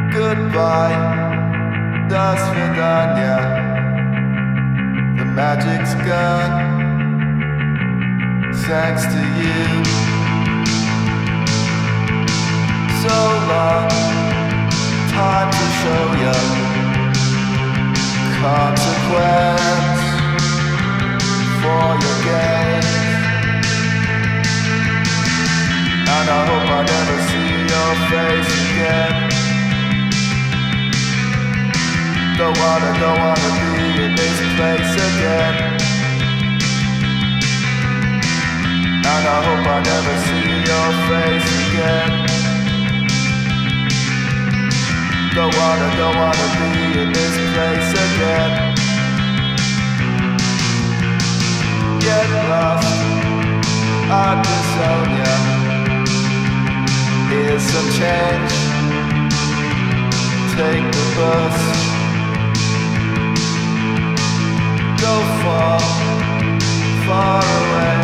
Goodbye, до свидания. The magic's gone, thanks to you. So long, time to show you consequence for your games. And I hope I never see your face again. Don't wanna be in this place again. And I hope I never see your face again. Don't wanna be in this place again. Get lost, I'd disown ya. Here's some change, take the bus. Go far, far away.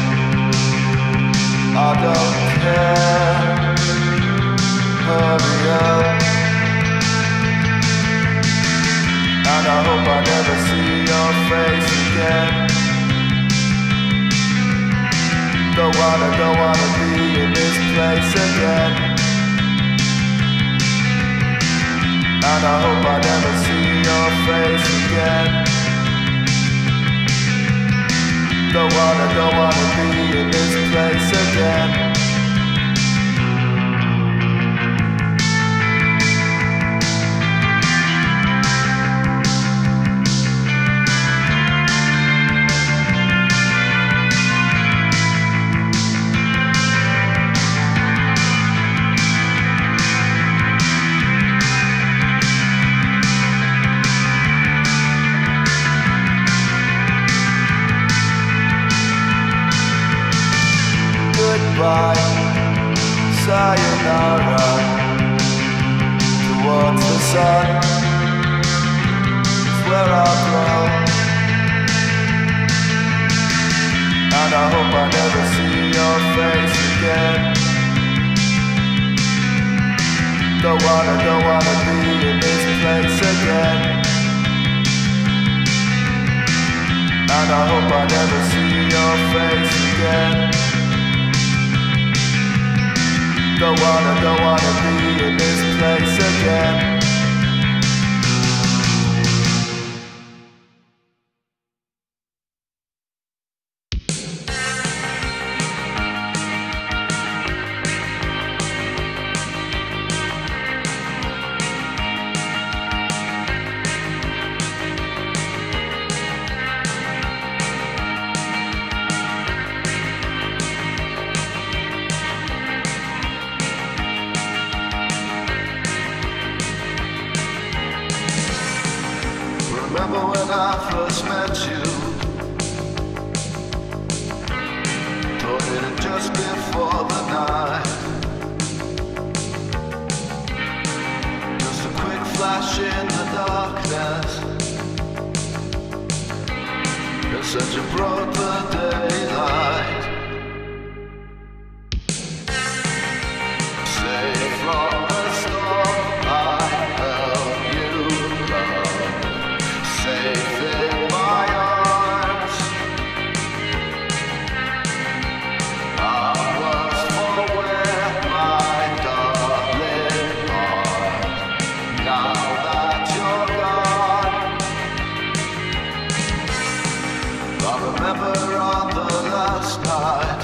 I don't care, hurry up. And I hope I never see your face again. Don't wanna be in this place again. And I hope I never see your face again. Don't wanna be in this place again. Goodbye, sayonara, towards the sun is where I'll grow. And I hope I never see your face again. Don't wanna be in this place again. And I hope I never see your face again. Don't wanna be in this place again. Remember when I first met you? Thought it'd just be for the night. Just a quick flash in the darkness. In such a broad daylight. Safe from the storm, I held you love. Safe in my arms, I was for where my darling are. Now that you're gone, I remember on the last night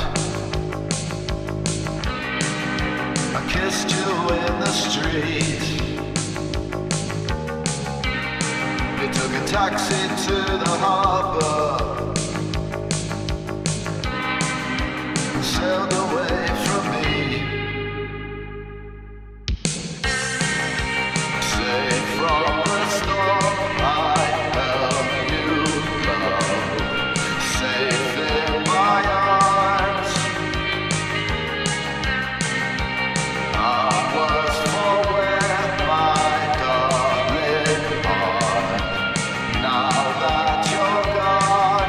I kissed you in the street. We took a taxi to the harbor and sailed away from me. Safe from the storm, I held you love. Safe in my arms, I was for where my darling are. Now that you're gone,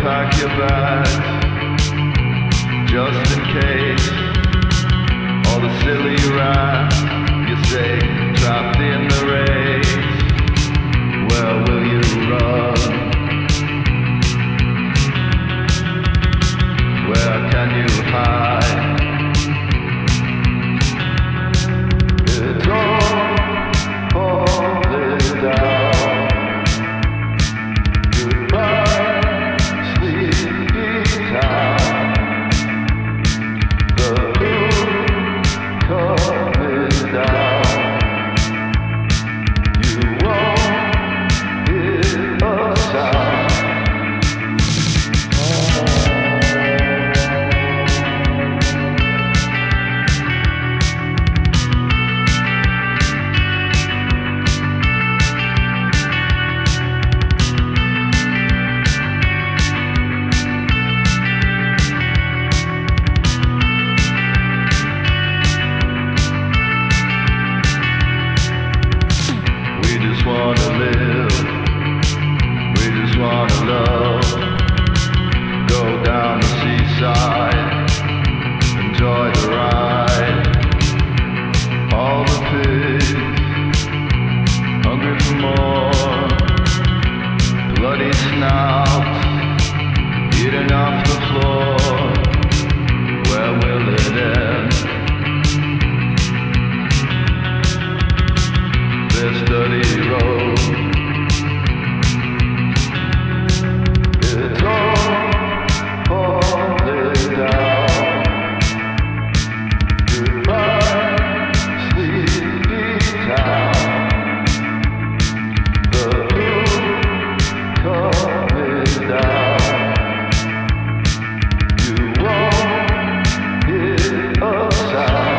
pack your bags, just in case. All the silly rats, you say, trapped in the race. Where will you run? Where can you hide? It's all falling down. Goodbye, sleepy town. The moon coming down. You won't hear a sound. Wanna live, we just wanna love. Go down the seaside, enjoy the ride. All the pigs, hungry for more. Bloody snouts, eating off the floor. Where will it end? This dirty road, it's all falling down. Goodbye, sleepy town. The moon coming down. You won't hear a sound.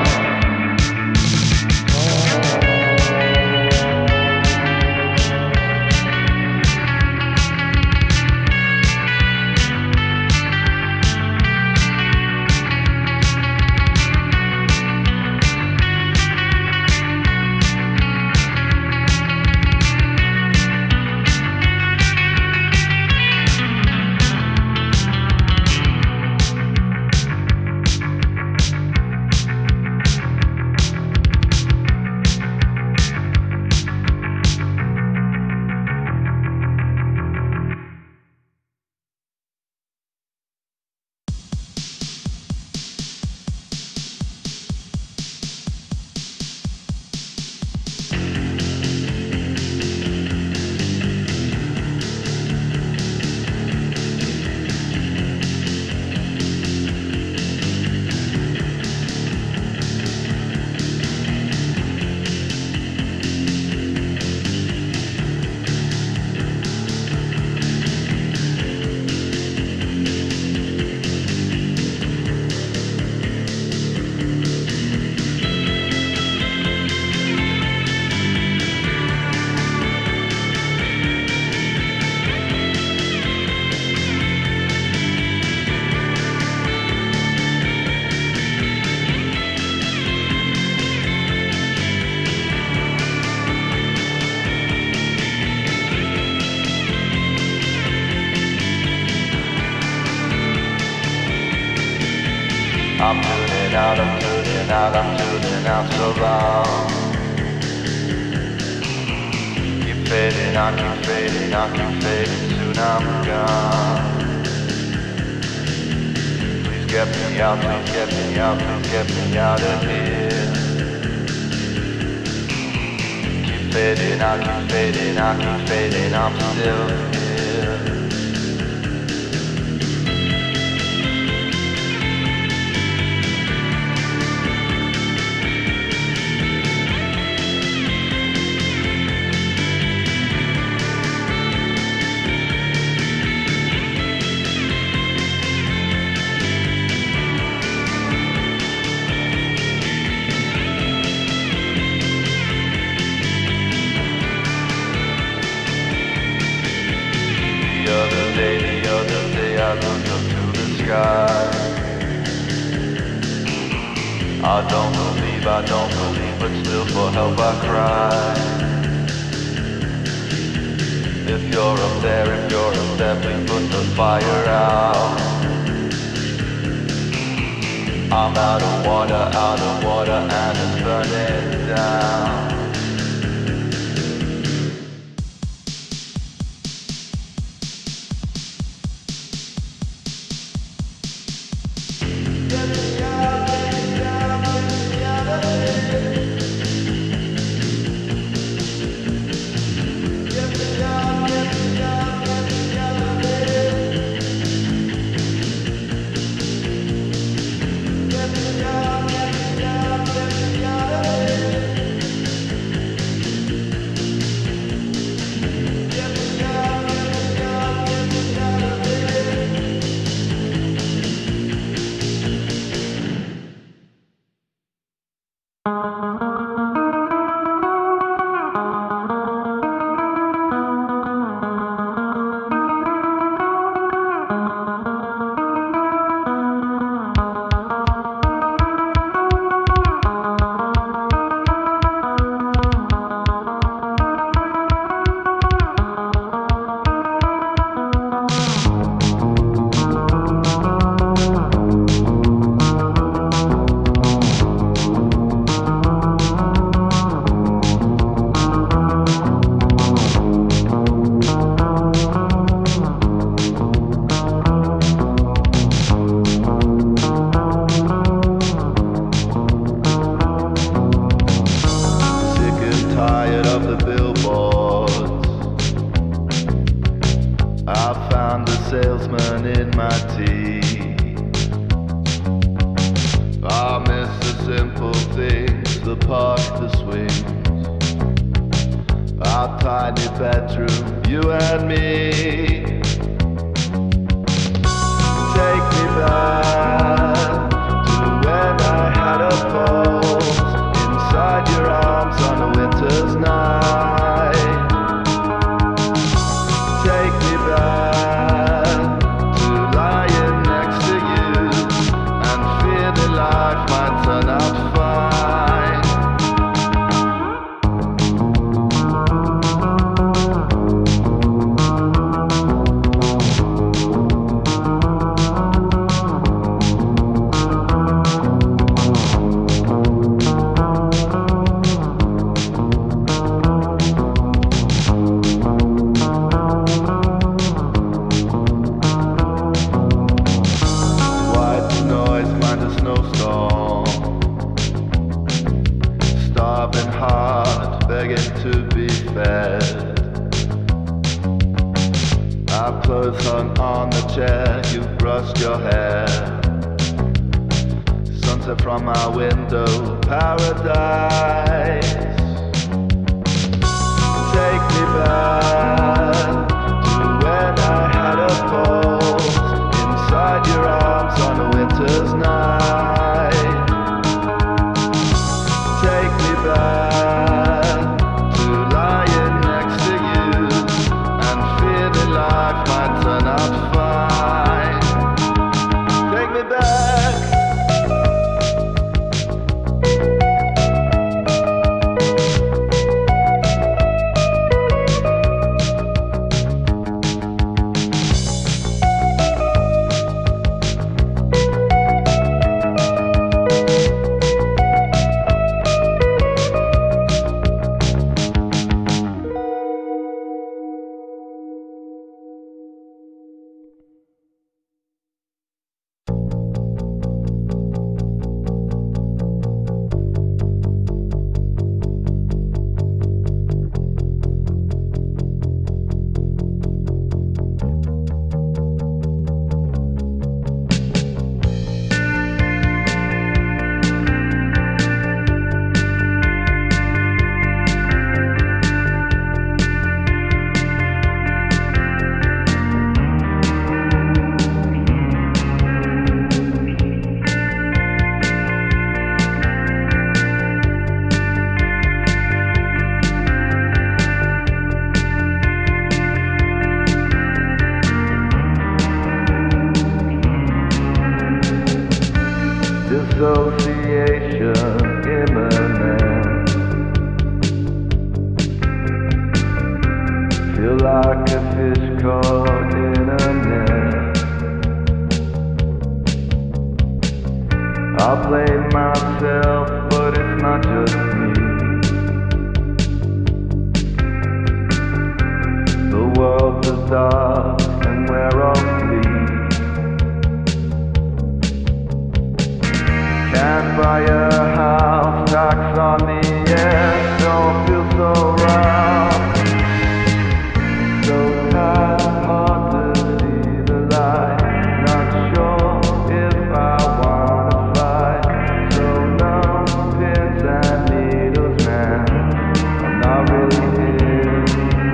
I'm tuning out, I'm tuning out, I'm tuning out so long. Keep fading, I keep fading, I keep fading, soon I'm gone. Please get me out, please get me out, please get me out of here. Keep fading, I keep fading, I keep fading, I'm still here. The other day I looked up to the sky. I don't believe, but still for help I cry. If you're up there, if you're up there, please put the fire out. I'm out of water, and it's burning down. Salesman in my tea. I miss the simple things, the park, the swings, our tiny bedroom, you and me. Take me back to when I had a pulse inside your arms on a winter's night. Take me back life might turn out fine. White noise, mind a snowstorm. Starving heart, begging to be fed. Our clothes hung on the chair, you brushed your hair. Sunset from our window, paradise. Take me back to when I had a pulse inside your arms on a winter's night. Take me back to lying next to you and feeling life might turn out fine. Take me back. Dissociation imminent. Feel like a caught in a net. I blame myself, but it's not just me. The world's is dark and we're all fleet. Can't buy a house, tax on the air, don't feel so wrong. So tired, hard to see the light, not sure if I wanna fight. So numb, pins and needles, man, I'm not really here.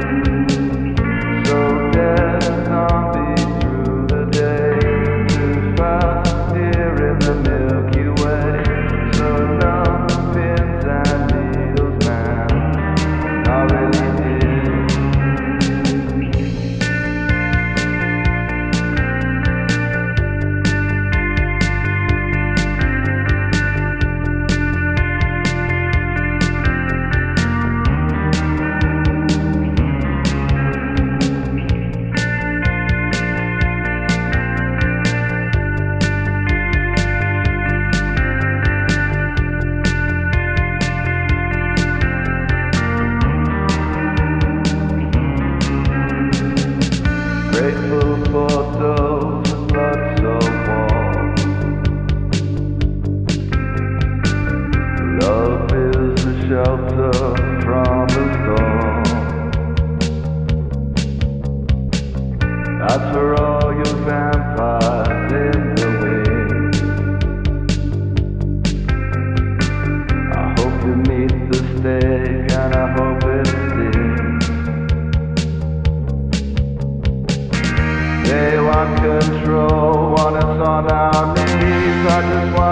So dead zombie through the day, too fast here in the Milky Way. So numb, pins and needles, man, I'm not really here. Grateful for those with blood so warm. Love is the shelter from the storm. That's for all you vampires in the wings. I hope you meet the stake and I hope it stings. They want control, want us on our knees. I just want